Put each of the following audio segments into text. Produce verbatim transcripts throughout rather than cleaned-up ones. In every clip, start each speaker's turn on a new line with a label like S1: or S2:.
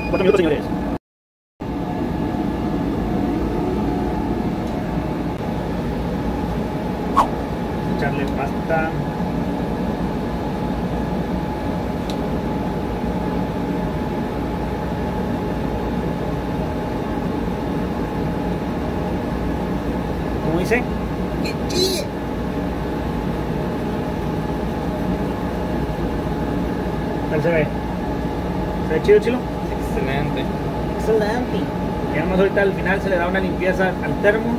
S1: Cuatro minutos, señores. Echarle pasta. ¿Cómo dice? ¿Tal se ve? ¿Se ve chido, chilo?
S2: Excelente.
S1: Excelente. Y además ahorita al final se le da una limpieza al termo.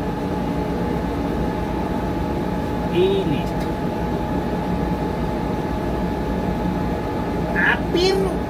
S1: Y listo. ¡Ah, perro!